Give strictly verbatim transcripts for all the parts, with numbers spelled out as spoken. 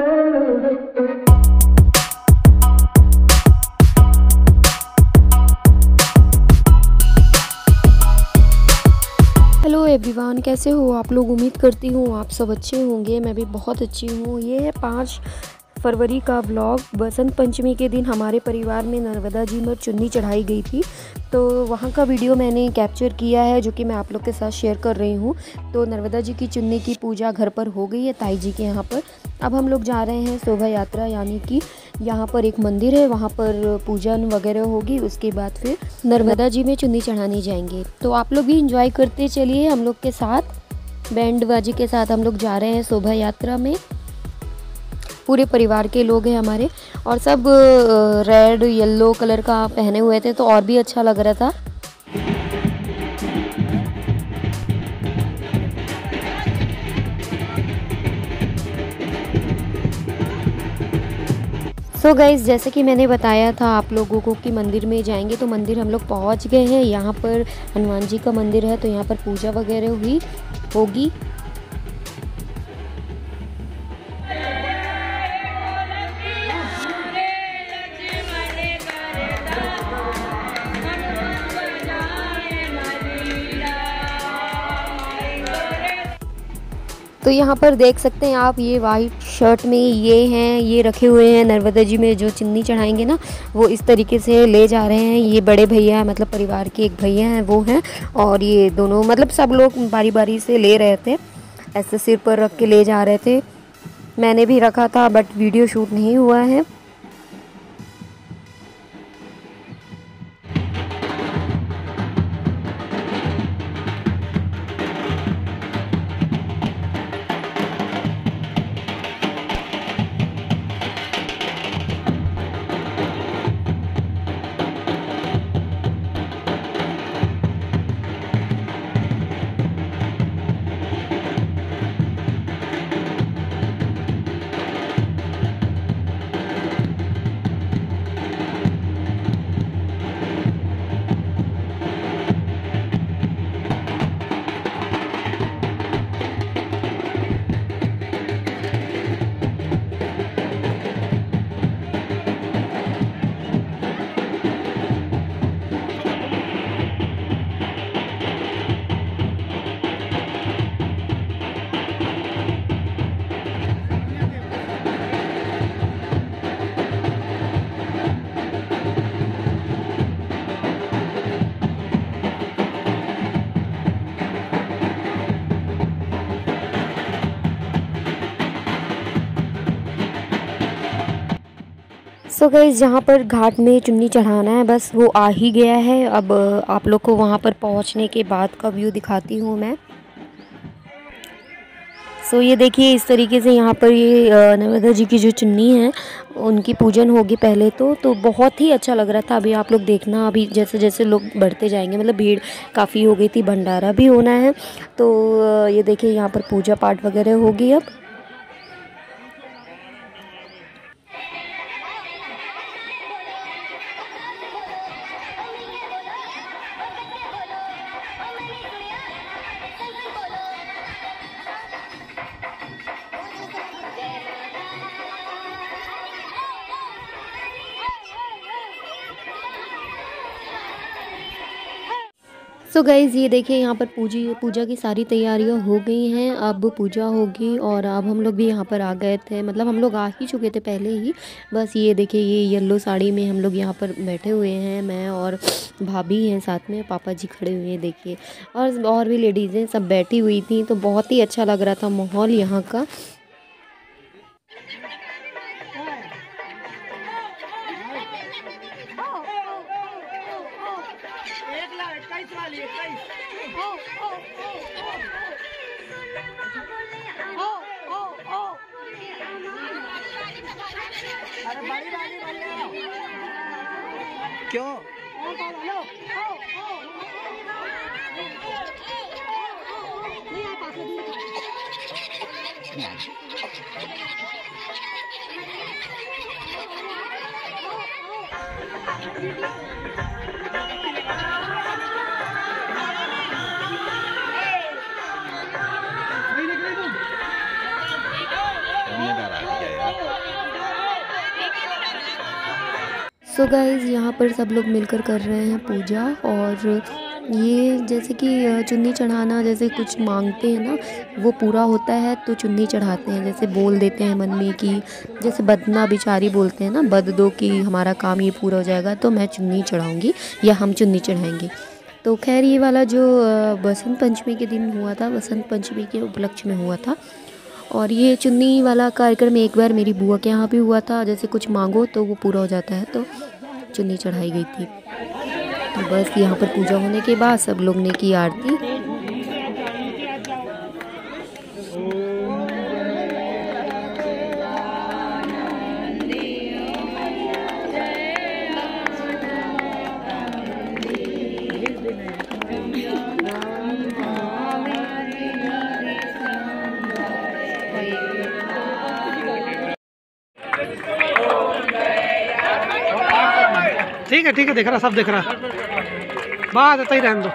Hello everyone, कैसे हो आप लोग। उम्मीद करती हूँ आप सब अच्छे होंगे। मैं भी बहुत अच्छी हूँ। ये है पाँच फरवरी का व्लॉग। बसंत पंचमी के दिन हमारे परिवार में नर्मदा जी में चुन्नी चढ़ाई गई थी, तो वहाँ का वीडियो मैंने कैप्चर किया है जो कि मैं आप लोग के साथ शेयर कर रही हूँ। तो नर्मदा जी की चुन्नी की पूजा घर पर हो गई है ताई जी के यहाँ पर। अब हम लोग जा रहे हैं शोभा यात्रा, यानी कि यहाँ पर एक मंदिर है, वहाँ पर पूजन वगैरह होगी। उसके बाद फिर नर्मदा जी में चुन्नी चढ़ाने जाएंगे। तो आप लोग भी इंजॉय करते चलिए हम लोग के साथ। बैंड बाजी के साथ हम लोग जा रहे हैं शोभा यात्रा में। पूरे परिवार के लोग हैं हमारे, और सब रेड येलो कलर का पहने हुए थे तो और भी अच्छा लग रहा था। सो so गाइज़, जैसे कि मैंने बताया था आप लोगों को कि मंदिर में जाएंगे, तो मंदिर हम लोग पहुंच गए हैं। यहाँ पर हनुमान जी का मंदिर है, तो यहाँ पर पूजा वगैरह हुई होगी। तो यहाँ पर देख सकते हैं आप, ये वाइट शर्ट में ये हैं, ये रखे हुए हैं नर्मदा जी में जो चुन्नी चढ़ाएंगे ना, वो इस तरीके से ले जा रहे हैं। ये बड़े भैया, मतलब परिवार के एक भैया हैं, वो हैं, और ये दोनों, मतलब सब लोग बारी बारी से ले रहे थे, ऐसे सिर पर रख के ले जा रहे थे। मैंने भी रखा था बट वीडियो शूट नहीं हुआ है। सो गाइस, जहाँ पर घाट में चुन्नी चढ़ाना है, बस वो आ ही गया है। अब आप लोग को वहाँ पर पहुँचने के बाद का व्यू दिखाती हूँ मैं। सो so, ये देखिए, इस तरीके से यहाँ पर ये नर्मदा जी की जो चुन्नी है उनकी पूजन होगी पहले तो तो बहुत ही अच्छा लग रहा था। अभी आप लोग देखना, अभी जैसे जैसे लोग बढ़ते जाएंगे, मतलब भीड़ काफ़ी हो गई थी, भंडारा भी होना है। तो ये देखिए, यहाँ पर पूजा पाठ वगैरह होगी अब। सो so गाइज़, ये देखिए, यहाँ पर पूजी पूजा की सारी तैयारियां हो गई हैं। अब पूजा होगी और अब हम लोग भी यहाँ पर आ गए थे, मतलब हम लोग आ ही चुके थे पहले ही। बस ये देखिए, ये येलो साड़ी में हम लोग यहाँ पर बैठे हुए हैं। मैं और भाभी हैं साथ में, पापा जी खड़े हुए हैं देखिए, और और भी लेडीज़ें सब बैठी हुई थी। तो बहुत ही अच्छा लग रहा था माहौल यहाँ का। क्यों? सो गाइज़ यहाँ पर सब लोग मिलकर कर रहे हैं पूजा। और ये जैसे कि चुन्नी चढ़ाना, जैसे कुछ मांगते हैं ना वो पूरा होता है तो चुन्नी चढ़ाते हैं। जैसे बोल देते हैं मन में कि जैसे बदना बिचारी बोलते हैं ना, बद दो कि हमारा काम ये पूरा हो जाएगा तो मैं चुन्नी चढ़ाऊँगी या हम चुन्नी चढ़ाएंगे। तो खैर ये वाला जो बसंत पंचमी के दिन हुआ था, बसंत पंचमी के उपलक्ष्य में हुआ था। और ये चुन्नी वाला कार्यक्रम एक बार मेरी बुआ के यहाँ भी हुआ था। जैसे कुछ मांगो तो वो पूरा हो जाता है, तो चुन्नी चढ़ाई गई थी। तो बस यहाँ पर पूजा होने के बाद सब लोग ने की आरती। ठीक है ठीक है, देख रहा, सब देख रहा, बात आता ही रहने दो।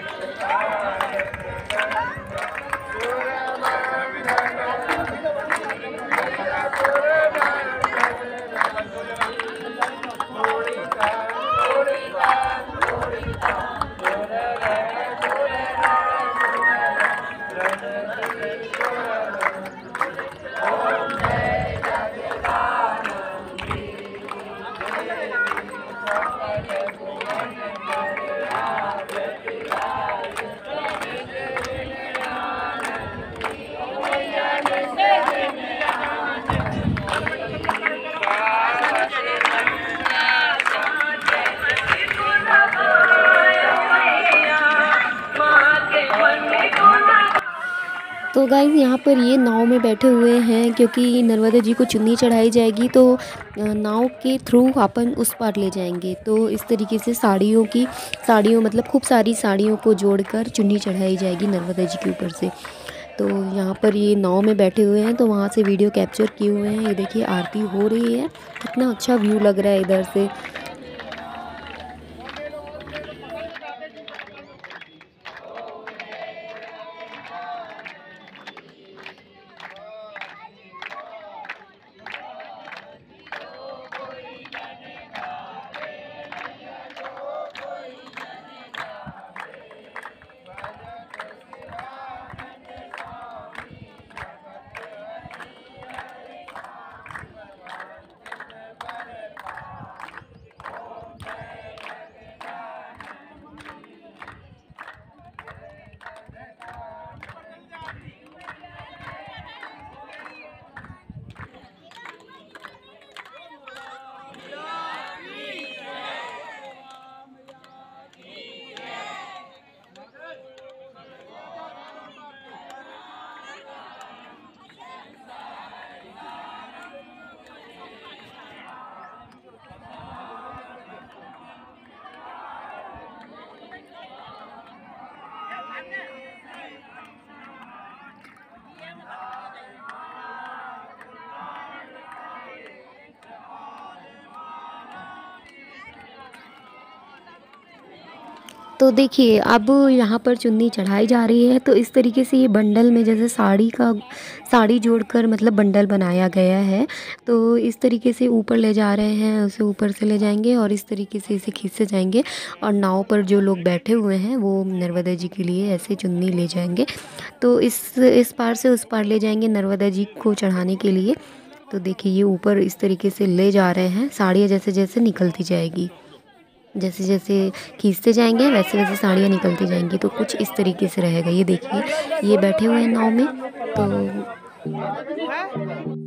तो गाइज़ यहाँ पर ये नाव में बैठे हुए हैं क्योंकि नर्मदा जी को चुन्नी चढ़ाई जाएगी तो नाव के थ्रू अपन उस पार ले जाएंगे। तो इस तरीके से साड़ियों की साड़ियों मतलब खूब सारी साड़ियों को जोड़कर चुन्नी चढ़ाई जाएगी नर्मदा जी के ऊपर से। तो यहाँ पर ये नाव में बैठे हुए हैं तो वहाँ से वीडियो कैप्चर किए हुए हैं। ये देखिए आरती हो रही है, कितना अच्छा व्यू लग रहा है इधर से। तो देखिए अब यहाँ पर चुन्नी चढ़ाई जा रही है। तो इस तरीके से ये बंडल में जैसे साड़ी का साड़ी जोड़कर मतलब बंडल बनाया गया है। तो इस तरीके से ऊपर ले जा रहे हैं, उसे ऊपर से ले जाएंगे और इस तरीके से इसे खींचते जाएंगे। और नाव पर जो लोग बैठे हुए हैं वो नर्मदा जी के लिए ऐसे चुन्नी ले जाएंगे। तो इस इस पार से उस पार ले जाएंगे नर्मदा जी को चढ़ाने के लिए। तो देखिए ये ऊपर इस तरीके से ले जा रहे हैं, साड़ियाँ जैसे जैसे निकलती जाएगी, जैसे जैसे खींचते जाएंगे वैसे वैसे साड़ियाँ निकलती जाएंगी। तो कुछ इस तरीके से रहेगा। ये देखिए ये बैठे हुए हैं नाव में। तो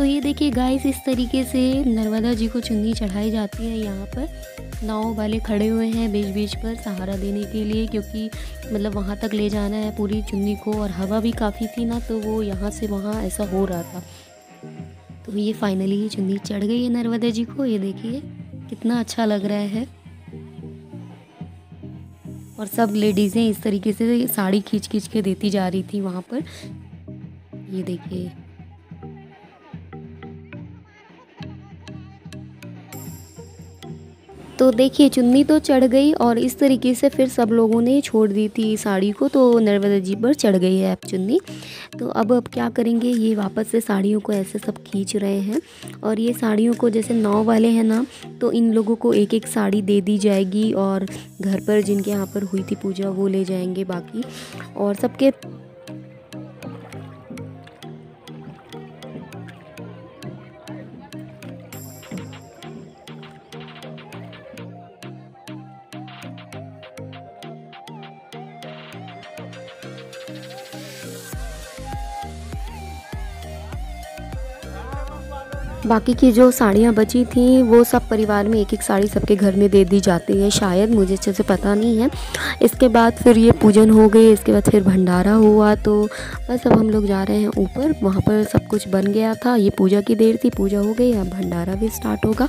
तो ये देखिए गाइस, इस तरीके से नर्मदा जी को चुन्नी चढ़ाई जाती है। यहाँ पर नाव वाले खड़े हुए हैं बीच बीच पर सहारा देने के लिए, क्योंकि मतलब वहाँ तक ले जाना है पूरी चुन्नी को, और हवा भी काफ़ी थी ना, तो वो यहाँ से वहाँ ऐसा हो रहा था। तो ये फाइनली चुन्नी चढ़ गई है नर्मदा जी को। ये देखिए कितना अच्छा लग रहा है। और सब लेडीज़ें इस तरीके से साड़ी खींच खींच के देती जा रही थी वहाँ पर। ये देखिए तो देखिए चुन्नी तो चढ़ गई, और इस तरीके से फिर सब लोगों ने छोड़ दी थी साड़ी को, तो नर्मदा जी पर चढ़ गई है अब चुन्नी। तो अब अब क्या करेंगे, ये वापस से साड़ियों को ऐसे सब खींच रहे हैं। और ये साड़ियों को जैसे नाव वाले हैं ना, तो इन लोगों को एक एक साड़ी दे दी जाएगी, और घर पर जिनके यहाँ पर हुई थी पूजा वो ले जाएंगे बाकी, और सबके बाकी की जो साड़ियाँ बची थी वो सब परिवार में एक एक साड़ी सबके घर में दे दी जाती है शायद, मुझे अच्छे से पता नहीं है। इसके बाद फिर ये पूजन हो गई, इसके बाद फिर भंडारा हुआ। तो बस अब हम लोग जा रहे हैं ऊपर, वहाँ पर सब कुछ बन गया था। ये पूजा की देर थी, पूजा हो गई, अब भंडारा भी स्टार्ट होगा।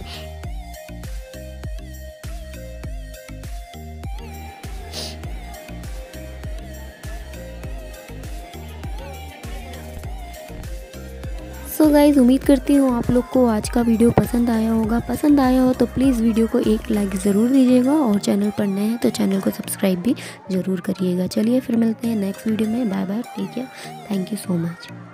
सो गाइज़, उम्मीद करती हूँ आप लोग को आज का वीडियो पसंद आया होगा। पसंद आया हो तो प्लीज़ वीडियो को एक लाइक ज़रूर दीजिएगा, और चैनल पर नए हैं तो चैनल को सब्सक्राइब भी ज़रूर करिएगा। चलिए फिर मिलते हैं नेक्स्ट वीडियो में। Bye bye, take care, thank you so much.